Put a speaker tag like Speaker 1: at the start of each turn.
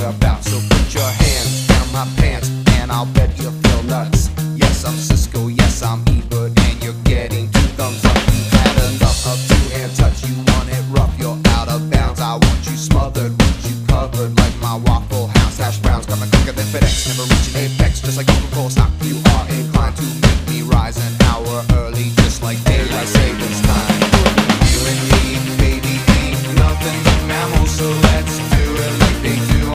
Speaker 1: about. So put your hands down my pants, and I'll bet you feel nuts. Yes, I'm Cisco, yes, I'm Ebert, and you're getting 2 thumbs up. You had enough of 2-hand touch, you want it rough, you're out of bounds. I want you smothered, want you covered like my Waffle House hash browns. Coming quicker than FedEx, never reaching apex, just like Coca-Cola stock. You are inclined to make me rise an hour early, just like daylight savings time. You and me, baby, ain't nothing but mammals, so let's